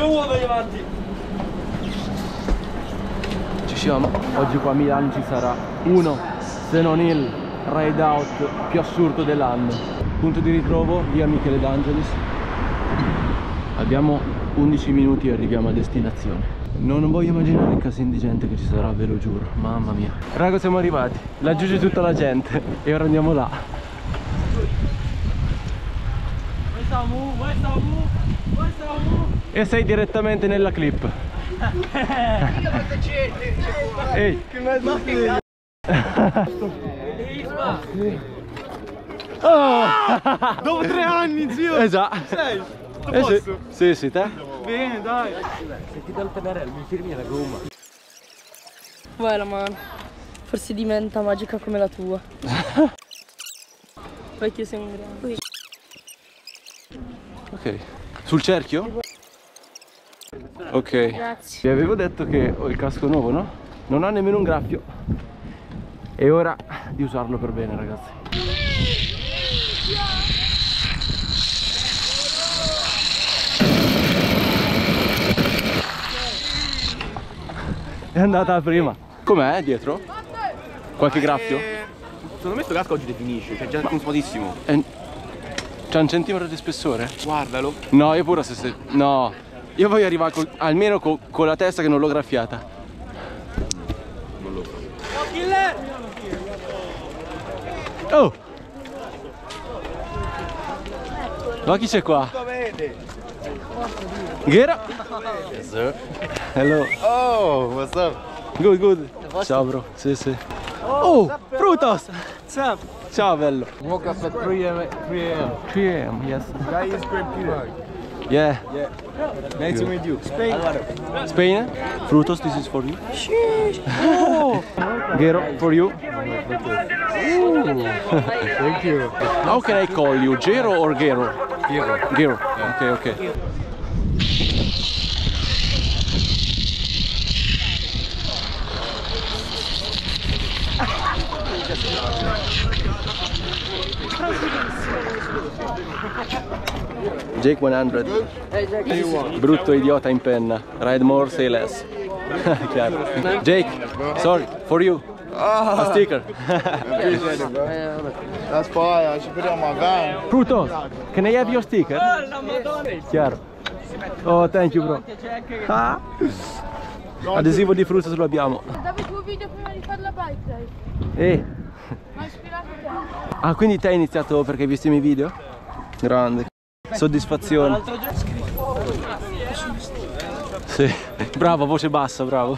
uomini avanti. Ci siamo. Oggi qua a Milano ci sarà uno, se non il ride out più assurdo dell'anno. Punto di ritrovo via Michele D'Angelis. Abbiamo 11 minuti e arriviamo a destinazione. Non voglio immaginare il casino di gente che ci sarà, ve lo giuro. Mamma mia. Raga, siamo arrivati. Laggiù c'è tutta la gente e ora andiamo là. E sei direttamente nella clip. Ehi. Oh! Dopo 3 anni, zio! Esatto. Sei? Sì, te? Bene, dai. Se ti dà il pennarello, mi firmi la gomma. Vai la mano. Forse diventa magica come la tua. Perché sei un grande. Ok. Sul cerchio? Ok. Grazie. Vi avevo detto che ho il casco nuovo, no? Non ha nemmeno un graffio. È ora di usarlo per bene, ragazzi. È andata prima. Com'è dietro? Qualche graffio? Secondo me sto casco oggi definisce, cioè già consumatissimo. C'ha un centimetro di spessore? Guardalo. No, io pure se... No. Io voglio arrivare almeno con la testa che non l'ho graffiata. Non lo so. Oh! Ma chi c'è qua? Ghera? Yes, sir. Hello. Oh, what's up? Good, good. Ciao bro. Sì, sì. Oh, Frutos! What's up? Ciao bello. Woke up at 3 a.m. 3 AM, yes. Guy is great Peter. Yeah. Yeah. Nice to meet you. Spain. Spain? Frutos, this is for you. Oh! Gero, for you. Thank you. How can I call you? Gero or Gero? Gero. Gero. Okay, okay. Jake 100. Brutto idiota in penna. Ride more, say less. Chiaro. Jake, sorry, for you. A sticker. Appreciate it, bro. That's fire. I should put it on my van. Frutos, can I have your sticker? Chiaro. Oh, thank you bro. Ah. Adesivo di Frutos lo abbiamo. Davi 2 video prima di fare la bike ride. Mi ha ispirato te. Ah, quindi te hai iniziato perché hai visto i miei video? Grande. Soddisfazione. Sì. Bravo, voce bassa, bravo.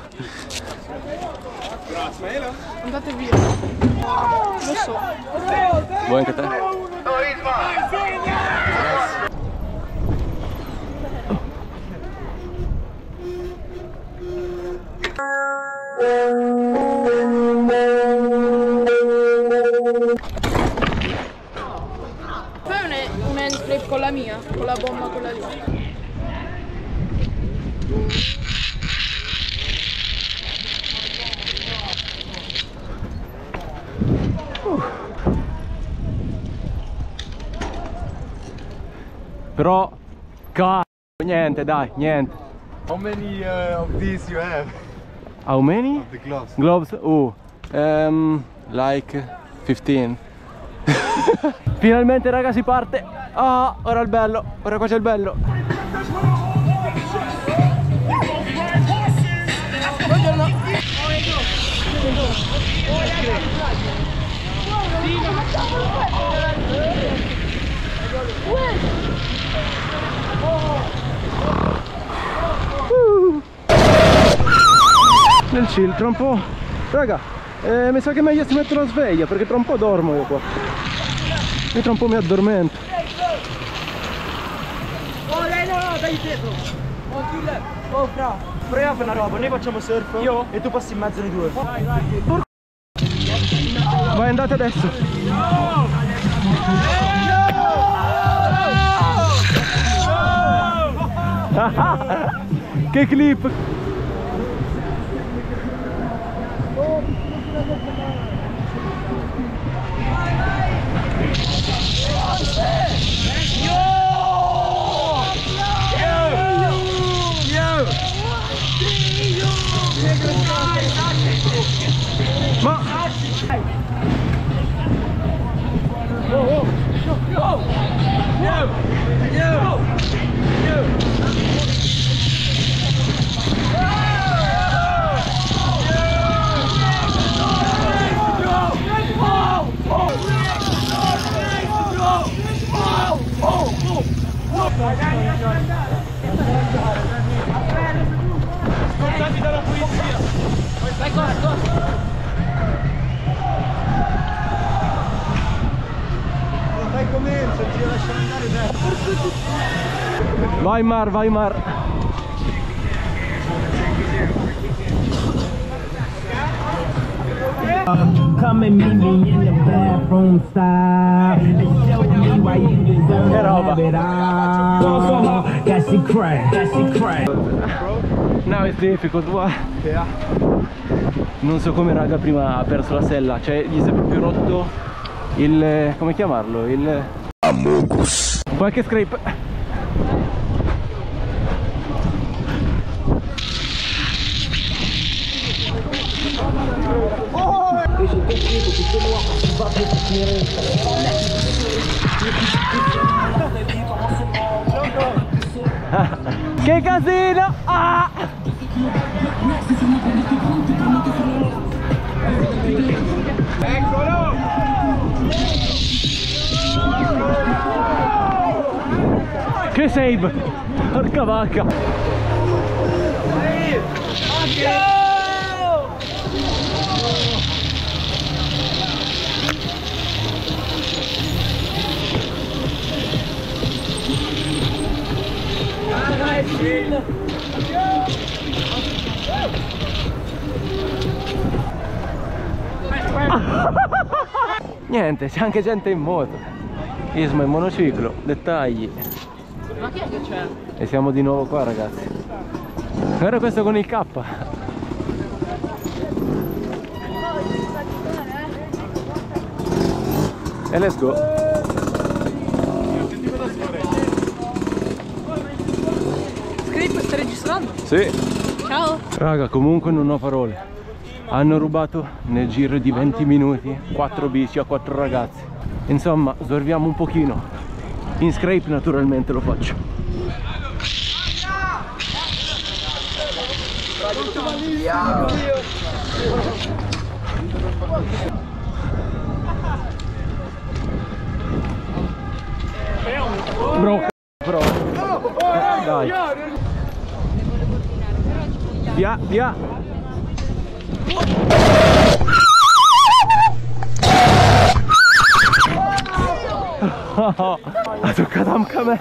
Andate via. Lo so. Vuoi anche te? Fai un hand flip con la mia, con la bomba quella lì. Però niente, dai, niente. How many of these you have? How many? The gloves. Gloves? Oh, like 15. Finalmente raga si parte. Ah, ora il bello. Ora qua c'è il bello. Nel chill, tra un po'. Raga, mi sa che è meglio si mette la sveglia perché tra un po' dormo io qua. E tra un po' mi addormento. Oh lei no, dai dietro. Oh killer. Oh fra. Proviamo a fare una roba, noi facciamo surf. Io? E tu passi in mezzo nei due. Vai, vai. Vai, andate adesso. Che clip. Scortati dalla polizia. Vai, corri. Dai, comincia, ci lasciamo andare dentro. Vai Mar, vai Mar. Come and meet me in the bathroom style. Show me why you deserve to have it all. That she crack, that she crack. Now it's difficult, what? Non so come raga prima ha perso la sella, cioè gli si è proprio rotto il... come chiamarlo? Il... Amogus. Qualche scrape. Che casino! Ah! Eccolo! Che save! Porca vacca! Niente, c'è anche gente in moto. Isma in monociclo, dettagli. Ma chi è che c'è? E siamo di nuovo qua ragazzi. Guarda questo con il K. E let's go. Script, stai registrando? Sì. Ciao. Raga, comunque non ho parole. Hanno rubato nel giro di 20 minuti 4 bici a 4 ragazzi. Insomma, sverviamo un pochino. In scrape naturalmente lo faccio. Bro, bro. Dai. Via, via. Ha toccato anche a me.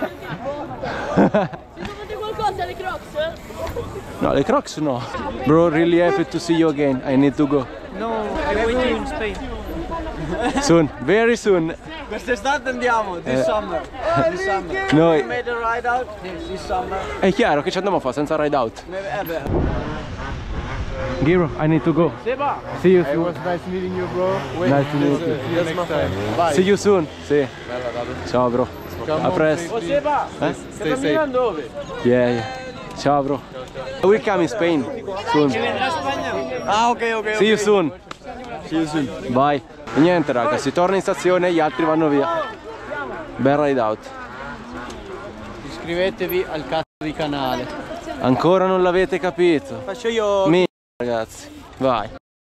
Fate qualcosa alle Crocs? No, le Crocs no. Bro, really happy to see you again. I need to go. No, I'm waiting in Spain. Soon, very soon. Quest'estate andiamo, this summer. This summer. Noi. We made a ride out this summer. È chiaro che ci andiamo a fare senza ride out. Giro, I need to go. Seba! See you It soon. was nice meeting you, bro. Wait, Nice to meet see you. you next time. Bye. See you soon. Sì. Ciao bro. Come A on, presto. Oh Seba! Stay Stai safe. camminando dove? Yeah, yeah. Ciao bro. We come in Spain soon. Vendrà a Spagna? Ah, ok. See you soon. See you soon. Bye. E niente raga, si torna in stazione e gli altri vanno via. Bel ride out. Iscrivetevi al cazzo di canale. Ancora non l'avete capito? Faccio io. Ragazzi, vai.